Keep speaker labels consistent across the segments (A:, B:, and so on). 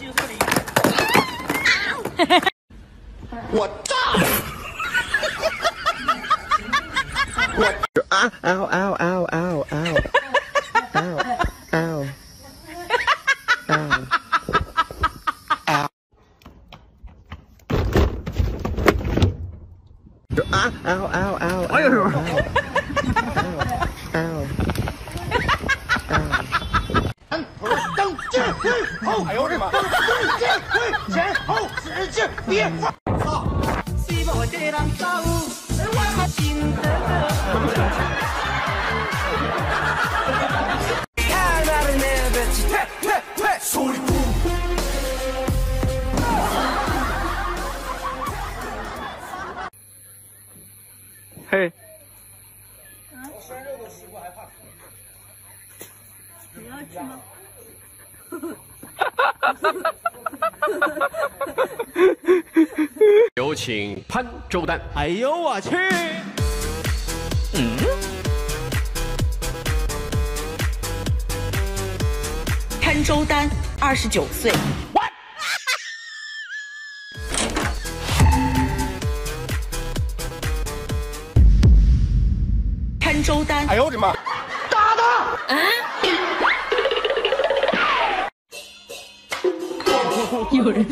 A: 我炸！我啊！嗷嗷嗷嗷嗷嗷嗷嗷！啊！嗷嗷嗷！哎呦！嗷！蹬劲，后！哎呦我的妈！蹬劲，前后使劲，别放！操！嘿。
B: 你要吃吗？
C: 有请潘周丹。
A: 哎呦我去！
D: 潘周丹，29岁。潘周丹。
A: 哎呦我的妈！打他！
D: 有人。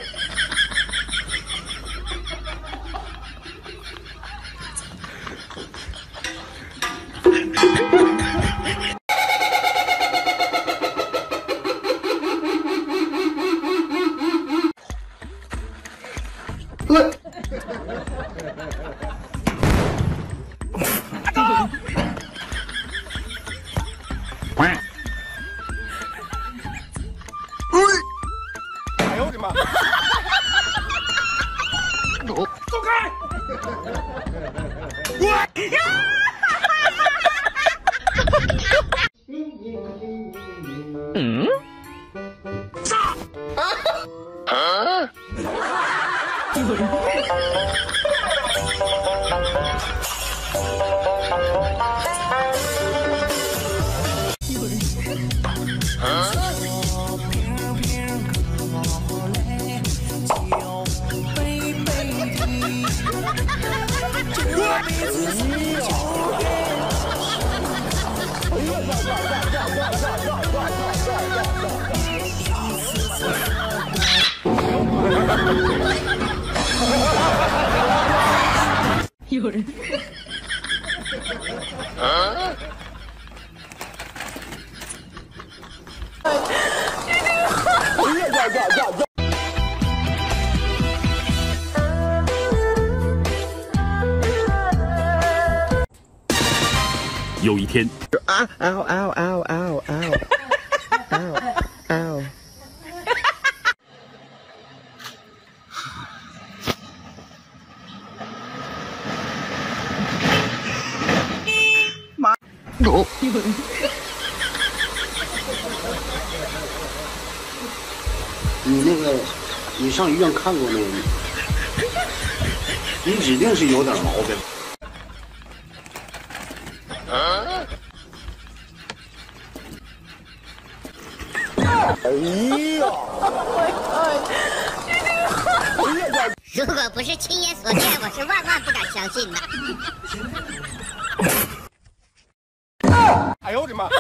A: 哎呦我的妈！走开！
D: 有人。
C: 有一天，
A: 啊！嗷嗷嗷嗷嗷嗷嗷！妈！有人。
E: 你那个，你上医院看过没有？你指定是有点毛病。哎呀！
F: 如果不是亲眼所见，我是万万不敢相信的。
A: 哎呦我的妈！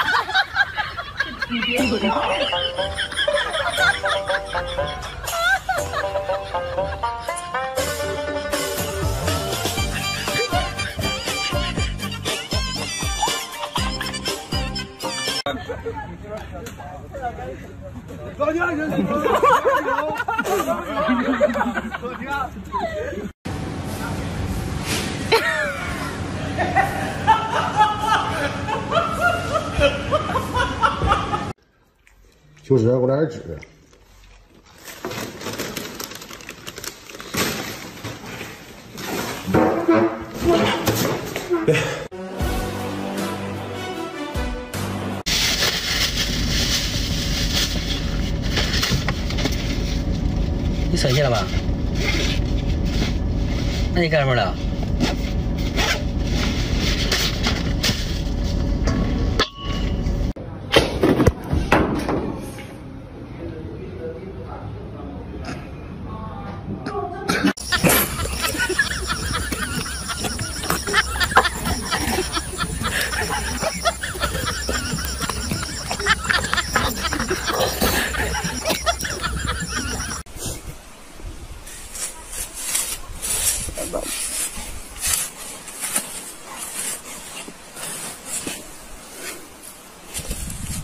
A: 老家人，
E: 秋实，给我来点纸。别。
G: 你生气了吧？那你干什么了？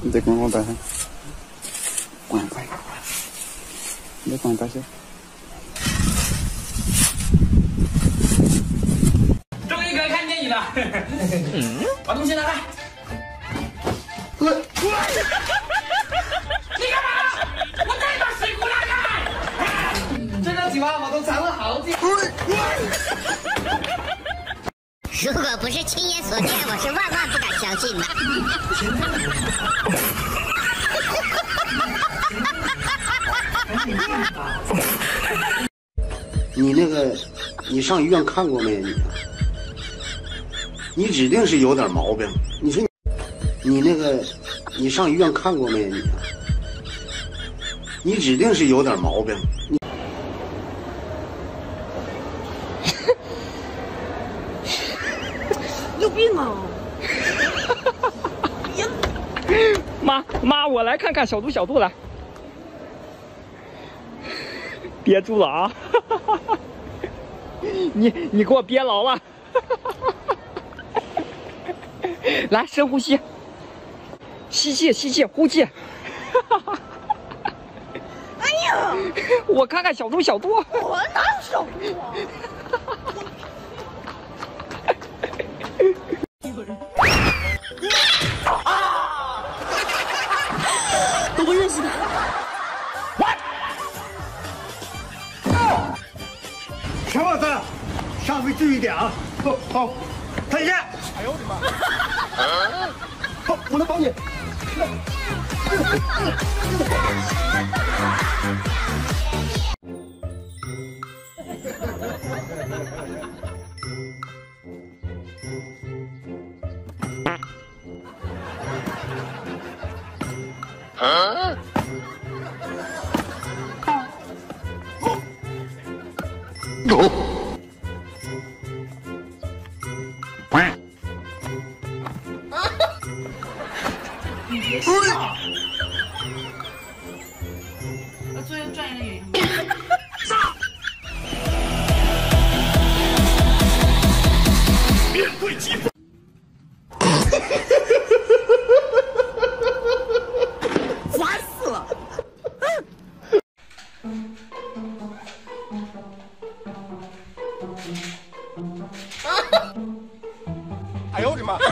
E: 你再管我大声，管快，你再管大声。
G: 终于可以看电影了。把东西拿来。你干嘛？我这把水壶拿开！这张纸娃娃都藏了好久。
F: 如果不是亲眼所见，我是万万不敢相信的。
E: 你那个，你上医院看过没？你指定是有点毛病。你说你那个，你上医院看过没？你指定是有点毛病。
B: 有病啊！
H: 妈，我来看看小度来，憋住了啊！你给我憋牢了，来深呼吸，吸气，呼气。
B: 哎呀！
H: 我看看小度，
B: 我哪有小度啊？我不认识他。
A: 小伙子，稍微注意点啊！好，再见。哎呦我的妈！好，我来帮你。
B: 作为专业的演员。
C: 面对疾风。
B: 烦死了！
A: 哎呦我的妈！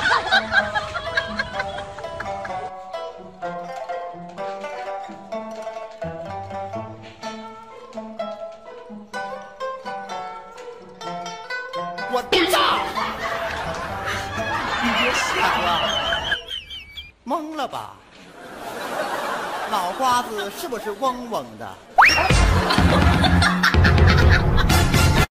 A: 我炸！
I: 你别想了，懵了吧？脑瓜子是不是嗡嗡的？